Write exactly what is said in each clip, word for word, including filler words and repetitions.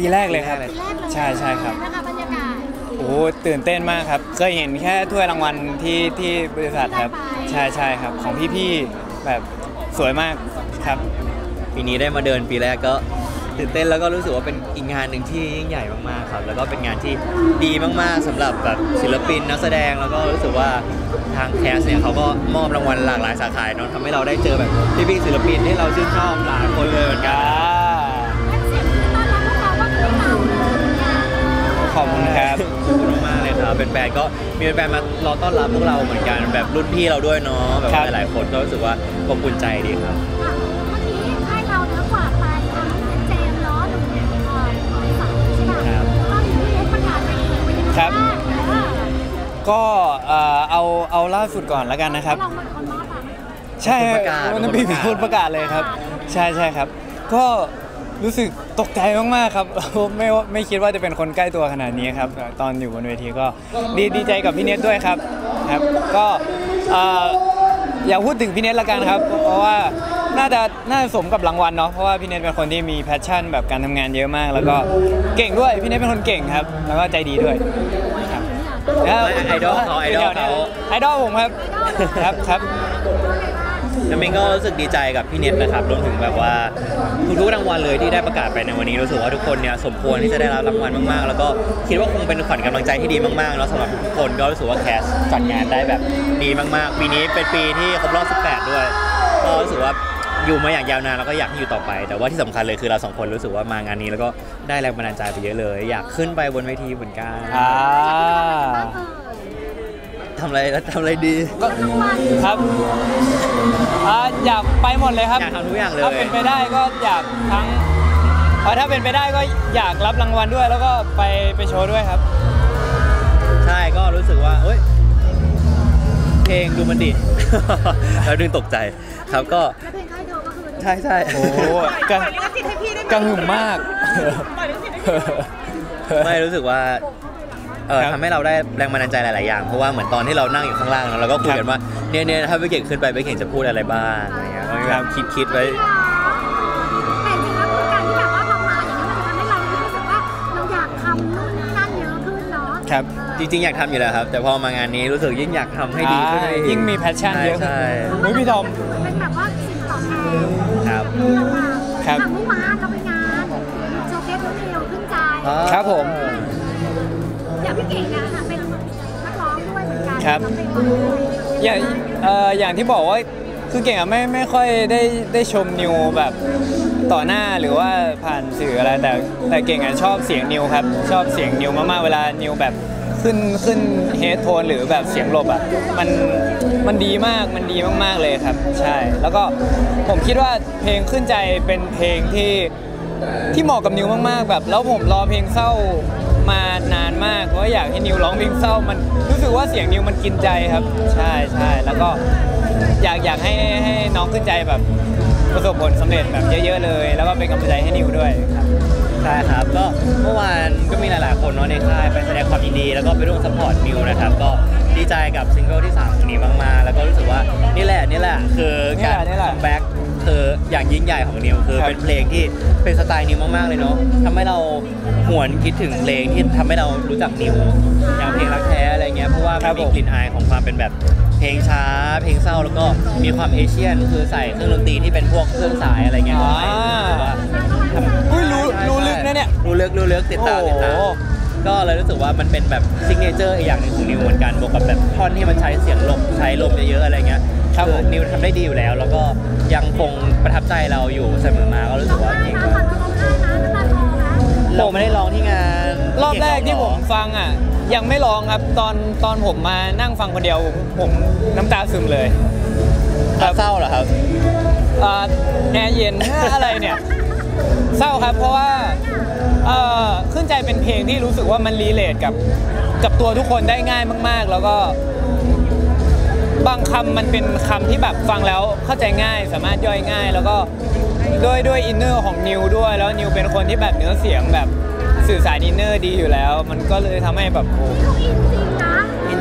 แรกเลยครับใช่ใช่ครับโอ้ตื่นเต้นมากครับเคยเห็นแค่ถ้วยรางวัลที่ที่บริษัทครับใช่ใช่ครับของพี่ๆแบบสวยมากครับปีนี้ได้มาเดินปีแรกก็ตื่นเต้นแล้วก็รู้สึกว่าเป็นอีกงานหนึ่งที่ยิ่งใหญ่มากๆครับแล้วก็เป็นงานที่ดีมากๆสำหรับแบบศิลปินนักแสดงแล้วก็รู้สึกว่าทางแคสเนี่ยเขาก็มอบรางวัลหลากหลายสาขาเนาะทำให้เราได้เจอแบบพี่ๆศิลปินที่เราชื่นชอบหลายคนเลยเหมือนกันขอบคุณครับขอบคุณมากเลยครับเป็นแฟนก็มีแฟนมารอต้อนรับพวกเราเหมือนกันแบบรุ่นพี่เราด้วยเนาะแบบหลายๆคนก็รู้สึกว่าอบอุ่นใจดีครับครับก็เอาเอาล่าสุดก่อนแล้วกันนะครับใช่วันนั้นพี่เป็นคนประกาศเลยครับใช่ใช่ครับก็รู้สึกตกใจมากๆครับไม่ไม่คิดว่าจะเป็นคนใกล้ตัวขนาดนี้ครับตอนอยู่บนเวทีก็ดีดีใจกับพี่เนทด้วยครับครับก็อย่าพูดถึงพี่เนทละกันครับเพราะว่าน่าจะน่าสมกับรางวัลเนาะเพราะว่าพี่เนทเป็นคนที่มีแพชชั่นแบบการทำงานเยอะมากแล้วก็เก่งด้วยพี่เนทเป็นคนเก่งครับแล้วก็ใจดีด้วยครับไอดอลเขาไอดอลเขาไอดอลผมครับครับครับน้ำมิงก็รู้สึกดีใจกับพี่เน็ตนะครับรวมถึงแบบว่าทุกๆรางวัลเลยที่ได้ประกาศไปในวันนี้รู้สึกว่าทุกคนเนี่ยสมควรที่จะได้รับรางวัลมากๆแล้วก็คิดว่าคงเป็นขวัญกำลังใจที่ดีมากๆแล้วสำหรับทุกคนก็รู้สึกว่าแคสจัดงานได้แบบดีมากๆปีนี้เป็นปีที่ครบรอบสิบแปดด้วยก็รู้สึกว่าอยู่มาอย่างยาวนานแล้วก็อยากให้อยู่ต่อไปแต่ว่าที่สำคัญเลยคือเราสองคนรู้สึกว่ามางานนี้แล้วก็ได้แรงบันดาลใจไปเยอะเลยอยากขึ้นไปบนเวทีเหมือนกันทำอะไรทำอะไรดีครับอยากไปหมดเลยครับอยากทำทุกอย่างเลยถ้าเป็นไปได้ก็อยากทั้งถ้าเป็นไปได้ก็อยากรับรางวัลด้วยแล้วก็ไปไปโชว์ด้วยครับใช่ก็รู้สึกว่าเอ้ยเพลงดูมันดีแล้วดึงตกใจครับก็ใช่ใช่โอ้กระกระหึ่มมากไม่รู้สึกว่าเออทำให้เราได้แรงบันดาลใจหลายๆอย่างเพราะว่าเหมือนตอนที่เรานั่งอยู่ข้างล่างเราก็คุยกันว่าเนี่ยเนี่ยถ้าไปเก่งขึ้นไปไปเก่งจะพูดอะไรบ้างอะไรเงี้ยเราคิดคิดไว้แต่จริงๆแล้วการที่แบบว่าทำมาอย่างนี้มันทำให้เรารู้สึกว่าเราอยากทำนู่นนี่นั่นเยอะขึ้นเนาะครับจริงๆอยากทำอยู่แล้วครับแต่พอมางานนี้รู้สึกยิ่งอยากทำให้ดีขึ้นยิ่งมีแพชชั่นเยอะใช่ไม่พี่ทอมเป็นแบบว่าสิ่งตอบแทนครับครับเมื่อวานเราไปงานโชว์เคสเร็วขึ้นใจครับผมอย่างพี่เก่งนะเป็นนักร้องด้วยเหมือนกันครับอย่างอย่างที่บอกว่าคือเก่งอะไม่ไม่ค่อยได้ได้ชมนิวแบบต่อหน้าหรือว่าผ่านสื่ออะไรแต่แต่เก่งอะชอบเสียงนิวครับชอบเสียงนิวมากๆเวลานิวแบบขึ้นขึ้นเฮดโทนหรือแบบเสียงหลบอะมันมันดีมากมันดีมากๆเลยครับใช่แล้วก็ผมคิดว่าเพลงขึ้นใจเป็นเพลงที่ที่เหมาะกับนิวมากๆแบบแล้วผมรอเพลงเศร้ามานานมากเพราะอยากให้นิวร้องเพลงเศร้ามันรู้สึกว่าเสียงนิวมันกินใจครับใช่ใช่แล้วก็อยากอยากให้ให้น้องขึ้นใจแบบประสบผลสำเร็จแบบเยอะๆเลยแล้วก็เป็นกำลังใจให้นิวด้วยครับใช่ครับก็เมื่อวานก็มีหลายๆคนเนาะในค่ายไปแสดงความยินดีแล้วก็ไปร่วมซัพพอร์ตนิวนะครับก็ดีใจกับซิงเกิลที่สามนี้มากๆแล้วก็รู้สึกว่านี่แหละนี่แหละคือการคัมแบ็กคืออย่างยิ่งใหญ่ของนิวคือเป็นเพลงที่เป็นสไตล์นิวมากๆเลยเนาะทำให้เราหวนคิดถึงเพลงที่ทำให้เรารู้จักนิวอย่างเพลงรักแท้อะไรเงี้ยเพราะว่ามันมีกลิ่นอายของความเป็นแบบเพลงช้าเพลงเศร้าแล้วก็มีความเอเชียนคือใส่เครื่องดนตรีที่เป็นพวกเครื่องสายอะไรเงี้ยอุ้ยรู้รู้ลึกนะเนี่ยรู้ลึกรู้ลึกติดตามติดตามก็เลยรู้สึกว่ามันเป็นแบบซิกเนเจอร์อีกอย่างหนึ่งของนิวเหมือนกันบวกกับแบบท่อนที่มันใช้เสียงลมใช้ลมเยอะๆอะไรเงี้ยครับนิวทำได้ดีอยู่แล้วแล้วก็ยังคงประทับใจเราอยู่เสมอมาก็รู้สึกว่าเก่งมากเราไม่ได้ร้องที่งานรอบแรกที่ผมฟังอ่ะยังไม่ร้องครับตอนตอนผมมานั่งฟังคนเดียวผมน้ำตาซึมเลยเศร้าเหรอครับแอร์เย็นอะไรเนี่ยเศร้าครับเพราะว่าขึ้นใจเป็นเพลงที่รู้สึกว่ามันรีเลทกับกับตัวทุกคนได้ง่ายมากๆแล้วก็บางคำมันเป็นคำที่แบบฟังแล้วเข้าใจง่ายสามารถย่อยง่ายแล้วก็ด้วยด้วยอินเนอร์ของนิวด้วยแล้วนิวเป็นคนที่แบบเนื้อเสียงแบบสื่อสารอินเนอร์ดีอยู่แล้วมันก็เลยทำให้แบบโอ้อิน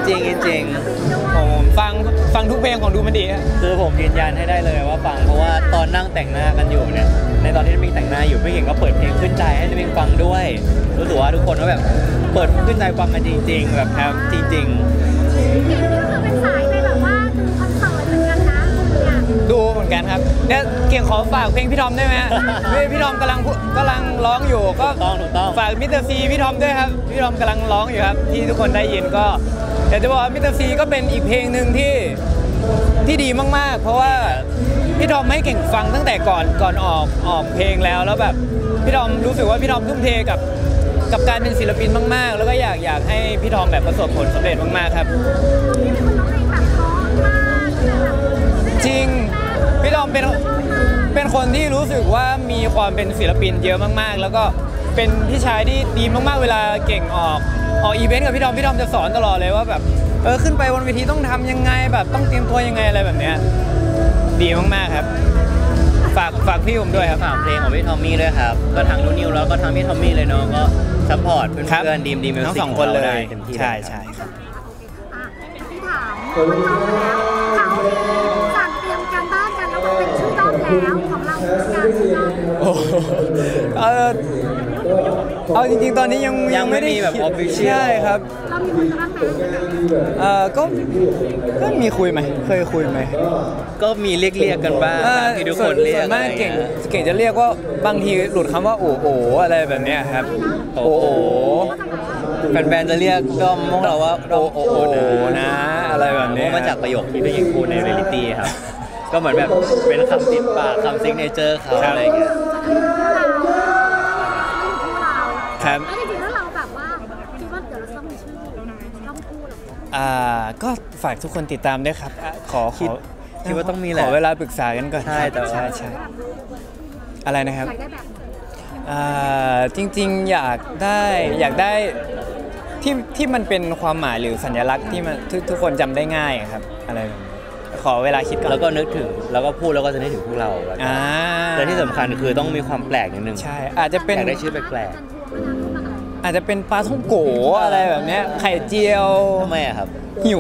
จริงจริงผมฟังฟังทุกเพลงของดูมันดีฮะคือผมยืนยันให้ได้เลยว่าฟังเพราะว่าตอนนั่งแต่งหน้ากันอยู่เนี่ยในตอนที่น้ำมิงแต่งหน้าอยู่พี่เก่งก็เปิดเพลงขึ้นใจให้น้ำมิงฟังด้วยรู้สึกว่าทุกคนก็แบบเปิดขึ้นใจฟังกันจริง ๆ แบบครับจริงเก่งนี่ก็คือเป็นสายไปแบบว่าดูคอนเสิร์ตเหมือนกันนะเนี่ยดูเหมือนกันครับเนี่ยเก่งขอฝากเพลงพี่ทอมได้ไหมฮะ พี่พี่ทอมกำลังกำลังร้องอยู่ก็ๆต้องถูกต้องฝากมิสเตอร์ซีพี่ทอมด้วยครับพี่ทอมกำลังร้องอยู่ครับที่ทุกคนได้ยินก็อยากจะบอกว่ามิสเตอร์ซีก็เป็นอีกเพลงหนึ่งที่ที่ดีมากๆ เพราะว่าพี่ทอมให้เก่งฟังตั้งแต่ก่อนก่อนออกออกเพลงแล้วแล้วแบบพี่ทอมรู้สึกว่าพี่ทอมทุ่มเทกับกับการเป็นศิลปินมากๆ แล้วก็อยากอยากให้พี่ทอมแบบประสบผลสำเร็จมากๆครับนี่เป็นคนร้องเพลงแบบเพราะมากเลยแบบจริงพี่ทอมเป็นเป็นคนที่รู้สึกว่ามีความเป็นศิลปินเยอะมากๆ แล้วก็เป็นพี่ชายที่ดีมากๆเวลาเก่งออกออกอีเวนต์กับพี่ทอมพี่ทอมจะสอนตลอดเลยว่าแบบเออขึ้นไปบนเวทีต้องทำยังไงแบบต้องเตรียมตัวยังไงอะไรแบบเนี้ยดีมากๆครับฝากฝากพี่ผมด้วยครับฝากเพลงของพี่ทอมมี่ด้วยครับก็ทั้งนูนิวแล้วก็ทั้งพี่ทอมมี่เลยเนาะก็ซัพพอร์ตเพื่อนๆดีมดีมิวทั้งสิกสองคนเลยเต็มที่ใช่ใช่อ่ะที่ถามคนจบแล้วเขาสั่งเตรียมการบ้านกันแล้วก็เป็นชื่อด้อมแล้วของเราการชื่อด้อมโอ้โหเออเอาจริงๆตอนนี้ยังยังไม่มีแบบคิด official ใช่ครับเรามีคุยกันบ้างไหมเออก็ก็มีคุยไหมเคยคุยไหมก็มีเรียกเรียกๆกันบ้างเออที่ทุกคนเรียกส่วนมากอะไรเก่งงี้ยเก่งจะเรียกว่าบางทีหลุดคำว่าโอ้โหอะไรแบบเนี้ยครับโอ้โอ้โหโหแฟนๆจะเรียกก็พวกเราว่าโอ้โหโอ้โหนะอะไรแบบเพเนี้ยราะมาจากประโยคที่พี่ยิงพูดในเรลิตี้ครับ ก็เหมือนแบบเป็นคำติดปากคำซิกเนเจอร์เขาอะไรเงี้ยครับแล้วจริงๆแล้วเราแบบว่าคิดว่าเดี๋ยวเราต้องมีชื่อต้องพูดหรออ่าก็ฝากทุกคนติดตามด้วยครับอ่ะขอขคิดอคิดว่าต้องมีแหละขอเวลาปรึกษากันก่อนใช่แต่ว่าใช่ใช่อะไรนะครับอยากได้แบบไหนอ่าจริงๆอยากได้อยากได้ที่ที่มันเป็นความหมายหรือสัญลักษณ์ที่มันทุกทุกคนจำได้ง่ายอะครับอะไรแบบนี้ขอเวลาคิดก่อนแล้วก็นึกถึงแล้วก็พูดแล้วก็จะนึกถึงพวกเราแล้วก็อ่าและที่สำคัญคือต้องมีความแปลกนิดนึงใช่อาจจะเป็นอยากได้ชื่อแปลกอาจจะเป็นปลาท่องโกอะไรแบบเนี้ยไข่เจียวๆทำไมอะครับหิว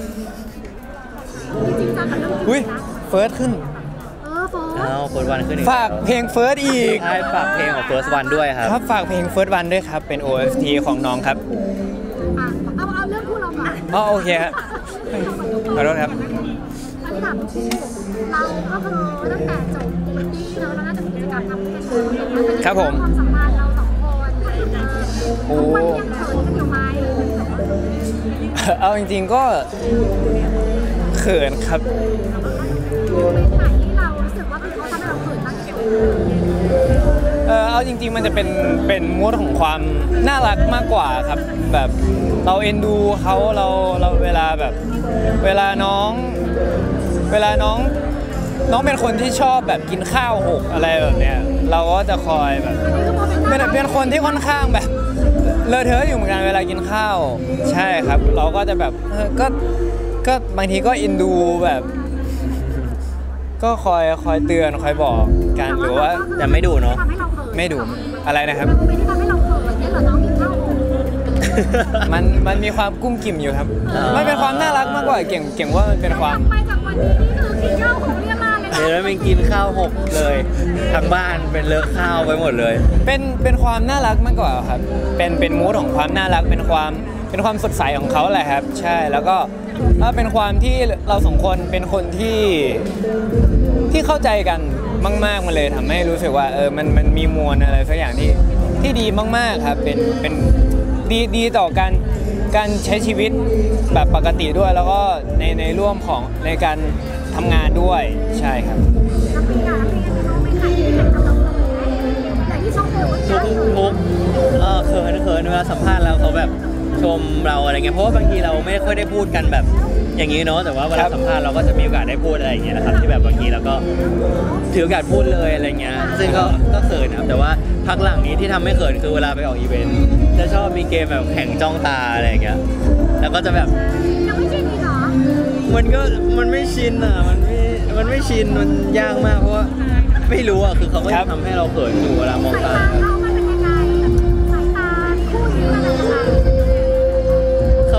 จริงๆจังกับเรื่องอุ้ยเฟิร์สขึ้นเออโฟนอ้าวเฟิร์สวันขึ้นอีกฝากเพลงเฟิร์สอีกใช่ฝากเพลงของ First One ด้วยครับครับฝากเพลงเฟิร์สวันด้วยครับเป็น โอ เอส ที ของน้องครับอ่ะเอาเอาเรื่องคู่เราก่อนอ๋อโอเคฮะขอโทษครับอันนี้ถามคู่เราก็คือตั้งแต่จบวันนี้เนอะเราน่าจะมีกิจกรรมทำกันอยู่ครับผมความสัมพันธ์เราสองคนโอ้ทุกวันนี้ยังเขินกันอยู่ไหมเอาจริงๆก็เขินครับเป็นไหนที่เรารู้สึกว่าเขาทำให้เราเขินมากที่สุดเออเอาจริงๆมันจะเป็นเป็นมูดของความน่ารักมากกว่าครับ แบบเราเอ็นดูเขาเราเราเวลาแบบ เวลาน้อง เวลาน้องน้องเป็นคนที่ชอบแบบกินข้าวหกอะไรแบบเนี้ยเราก็จะคอยแบบอันนี้ก็เป็นเป็นเป็นคนที่ค่อนข้างแบบเลอะเทอะอยู่เหมือนกันเวลากินข้าวใช่ครับ เราก็จะแบบเออก็ก็บางทีก็เอ็นดูแบบ ก็คอยคอยเตือนคอยบอกกันหรือว่าแต่ไม่ดุเนอะทำให้เราเขินไม่ดุอะไรนะครับมันไม่ได้ทำให้เราเขินเนี่ยเหรอน้องกินข้าวหกมันมันมีความกุ้มกิ่มอยู่ครับอ่ามัมันเป็นความน่ารักมากกว่าเก่งเก่งว่ามันเป็นความไปจากวันนี้นี่คือกินข้าวหกเรียมาเลยนะเดี๋ยวแล้วมันกินข้าวหกเลยทั้งบ้านเป็นเลอะข้าวไปหมดเลยเป็นเป็นความน่ารักมากกว่าครับ เป็นเป็นมูดของความน่ารักเป็นความเป็นความสดใสของเขาแหละครับ ใช่แล้วก็ถ้าเป็นความที่เราสองคนเป็นคนที่ที่เข้าใจกันมากๆมันเลยทำให้รู้สึกว่าเออมันมันมีมวลอะไรสักอย่างที่ที่ดีมากๆครับเป็นเป็นดีดีต่อการการใช้ชีวิตแบบปกติด้วย แล้วก็ในในร่วมของในการทำงานด้วยใช่ครับน้ำปีอ่ะน้ำปีอันนี้น้องไม่ขายที่ไหนทำเราเลยแต่ที่ช่องโปรโมชั่ทุนกทุกเออเขินเขินเวลาสัมภาษณ์แล้วเขาแบบชมเราอะไรเงี้ยเพราะว่าบางทีเราไม่ค่อยได้พูดกันแบบอย่างนี้เนาะแต่ว่าเวลาสัมภาษณ์เราก็จะมีโอกาสได้พูดอะไรอย่างเงี้ยนะครับที่แบบบางทีเราก็ถือโอกาสพูดเลยอะไรเงี้ยซึ่งก็ก็เขินนะครับแต่ว่าพักหลังนี้ที่ทำให้เขินคือเวลาไปออกอีเวนต์จะชอบมีเกมแบบแข่งจ้องตาอะไรอย่างเงี้ยแล้วก็จะแบบยังไม่ชินอีกเหรอมันก็มันไม่ชินอ่ะมันไม่มันไม่ชินมันยากมากเพราะว่าไม่รู้อ่ะคือเขาก็ครัจะบทำให้เราเขินอยู่เวลามองสายตาตาเขามันเป็นยังไงสายตาคู่นี้มันอะไรยังไงเขาเป็นคน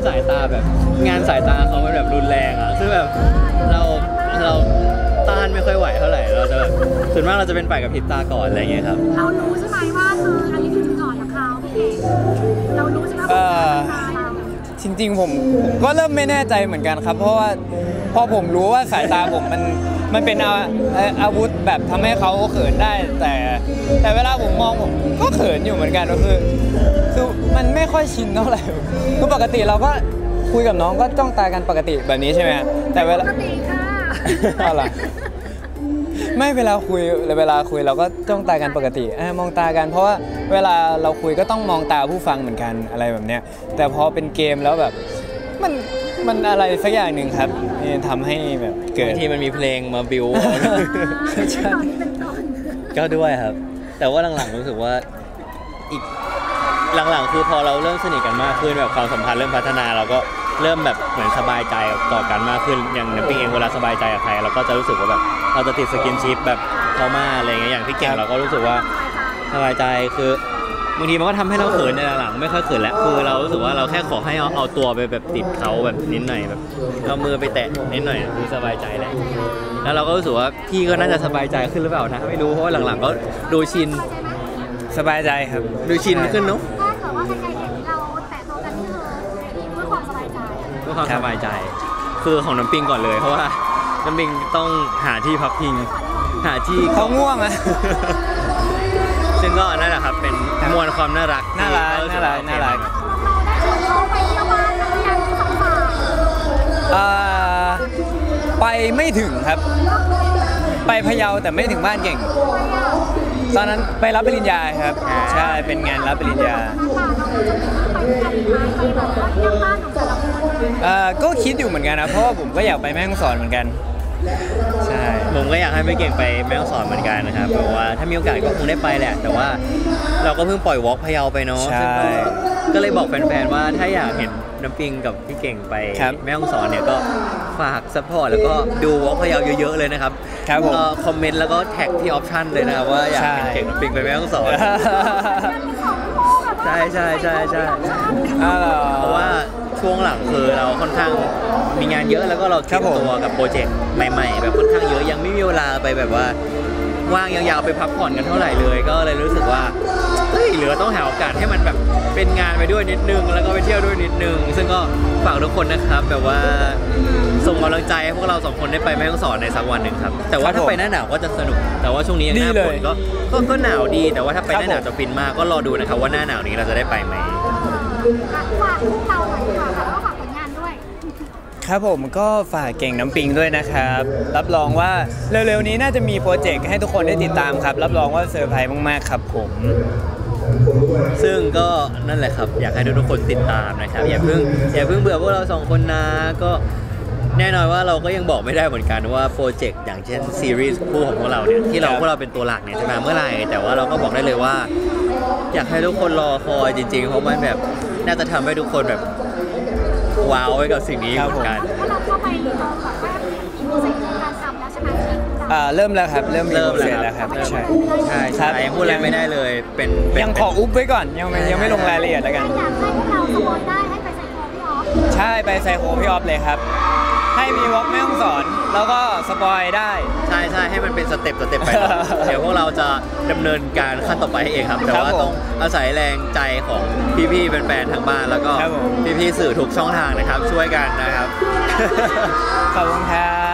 สายตาแบบงานสายตาเขาเป็นแบบรุนแรงอ่ะซึ่งแบบเราเราต้านไม่ค่อยไหวเท่าไหร่เราจะแบบส่วนมากเราจะเป็นฝ่ายกับพริบตาก่อนอะไรอย่างเงี้ยครับเรารู้ใช่ไหมว่าคืออันนี้คือจุดอ่อนของเขาพี่เองเรารู้ใช่ไหมว่าเราจริงๆผมผมก็เริ่มไม่แน่ใจเหมือนกันครับเพราะว่าพอผมรู้ว่าสายตาผมมันมันเป็นอาอาวุธแบบทำให้เขาเขินได้แต่แต่เวลาผมมองผมก็เขินอยู่เหมือนกันก็คือคือมันไม่ค่อยชินเท่าไหร่คือปกติเราก็คุยกับน้องก็จ้องตากันปกติแบบนี้ใช่ไหมแต่เวลาปกติค่ะอะไรไม่เวลาคุยเวลาคุยเราก็จ้องตากันปกติมองตากันเพราะว่าเวลาเราคุยก็ต้องมองตาผู้ฟังเหมือนกันอะไรแบบเนี้ยแต่พอเป็นเกมแล้วแบบมันมันอะไรสักอย่างหนึ่งครับนี่ทำให้แบบเกิดที่มันมีเพลงมาบิวใช่ก็ด้วยครับแต่ว่าหลังๆรู้สึกว่าอีกหลังๆคือพอเราเริ่มสนิทกันมากขึ้นแบบความสัมพันธ์เริ่มพัฒนาเราก็เริ่มแบบเหมือนสบายใจต่อกันมากขึ้นอย่างน้ำปิงเองเวลาสบายใจกับใครเราก็จะรู้สึกว่าแบบเราจะติดสกินชิปแบบเขามากอะไรเงี้ยอย่างพี่เก่งเราก็รู้สึกว่าสบายใจคือบางทีมันก็ทำให้เราเขินในหลังๆไม่ค่อยเขินแล้วคือเรารู้สึกว่าเราแค่ขอให้เอาเอาตัวไปแบบติดเขาแบบนิดหน่อยแบบเอามือไปแตะนิดหน่อยคือสบายใจแล้วแล้วเราก็รู้สึกว่าพี่ก็น่าจะสบายใจขึ้นหรือเปล่านะไม่รู้เพราะว่าหลังๆก็ดูชินสบายใจครับดูชินขึ้นเนาะถ้าเกิดว่าใครๆเห็นเราแตะตัวกันนี่คือเพื่อความสบายใจเพื่อความสบายใจคือของน้ำปิงก่อนเลยเพราะว่าน้ำปิงต้องหาที่พักพิงหาที่เขาง่วงอะซึ่งก็นั่นแหละครับเป็นมวลความน่ารักน่ารักน่ารักน่ารักเราได้ชวนเขาไปเที่ยวบ้านแล้วยังสองฝ่ายไปไม่ถึงครับไปพะเยาแต่ไม่ถึงบ้านเก่งตอนนั้นไปรับปริญญาครับใช่เป็นงานรับปริญญาก็คิดอยู่เหมือนกันนะเพราะว่าผมก็อยากไปแม่ฮ่องสอนเหมือนกันใช่ผมก็อยากให้พี่เก่งไปแม่ฮ่องสอนเหมือนกันนะครับเพราะว่าถ้ามีโอกาสก็คงได้ไปแหละแต่ว่าเราก็เพิ่งปล่อยวอล์กพะเยาไปเนาะก็เลยบอกแฟนๆว่าถ้าอยากเห็นน้ำปิงกับพี่เก่งไปแม่ฮ่องสอนเนี่ยก็ฝากซัพพอร์ตแล้วก็ดูวอล์กพะเยาเยอะๆเลยนะครับก็คอมเมนต์แล้วก็แท็กที่ออปชั่นเลยนะครับว่าอยากเห็นเก่งน้ำปิงไปแม่ฮ่องสอนใช่ใช่ใช่ใช่เพราะว่าช่วงหลังคือเราค่อนข้างมีงานเยอะแล้วก็เราเตรียมตัวกับโปรเจกต์ใหม่ๆแบบค่อนข้างเยอะยังไม่มีเวลาไปแบบว่าว่างยาวๆไปพักผ่อนกันเท่าไหร่เลยก็เลยรู้สึกว่าเฮ้ยเหลือต้องหาโอกาสให้มันแบบเป็นงานไปด้วยนิดนึงแล้วก็ไปเที่ยวด้วยนิดนึงซึ่งก็ฝากทุกคนนะครับแบบว่าส่งกำลังใจให้พวกเราสองคนได้ไปแม่ฮ่องสอนในสักวันหนึ่งครับแต่ว่าถ้าไปหน้าหนาวก็จะสนุกแต่ว่าช่วงนี้หน้าฝนก็ก็หนาวดีแต่ว่าถ้าไปหน้าหนาวจะฟินมากก็รอดูนะครับว่าหน้าหนาวนี้เราจะได้ไปไหมฝากพวกเราหน่อยค่ะแล้วก็ฝากผลงานด้วยครับผมก็ฝากเก่งน้ำปิงด้วยนะครับรับรองว่าเร็วๆนี้น่าจะมีโปรเจกต์ให้ทุกคนได้ติดตามครับรับรองว่าเซอร์ไพรส์มากๆครับผมซึ่งก็นั่นแหละครับอยากให้ทุกคนติดตามนะครับอย่าเพิ่งอย่าเพิ่งเบื่อพวกเราสองคนนะก็แน่นอนว่าเราก็ยังบอกไม่ได้เหมือนกันว่าโปรเจกต์อย่างเช่นซีรีส์คู่ของพวกเราเนี่ยที่เราพวกเราเป็นตัวหลักเนี่ยจะมาเมื่อไหร่แต่ว่าเราก็บอกได้เลยว่าอยากให้ทุกคนรอคอยจริงๆเพราะมันแบบน่าจะทำให้ทุกคนแบบว้าวไว้กับสิ่งนี้เหมือนกันเราเข้าไปเราแบบว่าอินเสร็จการทำแล้วใช่ไหมอ่าเริ่มแล้วครับเริ่มเริ่มแล้วครับใช่ใช่ใช่พูดอะไรไม่ได้เลยเป็นยังขออุ๊บไว้ก่อนยังยังไม่ลงรายละเอียดแล้วกันอยากให้พวกเราสปอยได้ให้ไปไซโคพี่ออฟใช่ไปไซโคพี่ออฟเลยครับให้มีวอล์กแม่ฮ่องสอนแล้วก็สปอยได้ใช่ใช่ให้มันเป็นสเต็ปสเต็ปไปเดี๋ยวพวกเราจะดำเนินการขั้นต่อไปให้เองครับแต่ว่าต้องอาศัยแรงใจของพี่ๆแฟนๆทางบ้านแล้วก็พี่ๆสื่อทุกช่องทางนะครับช่วยกันนะครับขอบคุณครับ